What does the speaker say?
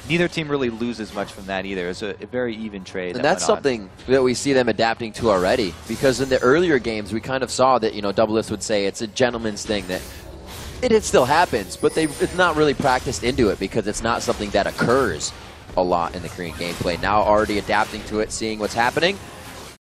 neither team really loses much from that either. It's a very even trade. And that's something that we see them adapting to already. Because in the earlier games, we kind of saw that, you know, Doublelift would say it's a gentleman's thing, that it still happens, but it's not really practiced into it because it's not something that occurs a lot in the Korean gameplay. Now already adapting to it, seeing what's happening,